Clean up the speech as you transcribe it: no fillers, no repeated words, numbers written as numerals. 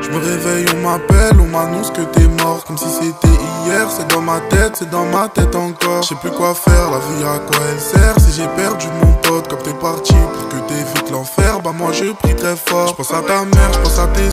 Je me réveille, on m'appelle, on m'annonce que t'es mort. Comme si c'était hier, c'est dans ma tête encore. Je sais plus quoi faire, la vie à quoi elle sert. Si j'ai perdu mon pote, comme t'es parti pour que t'évites l'enfer, bah moi je prie très fort. Je pense à ta mère, je pense à tes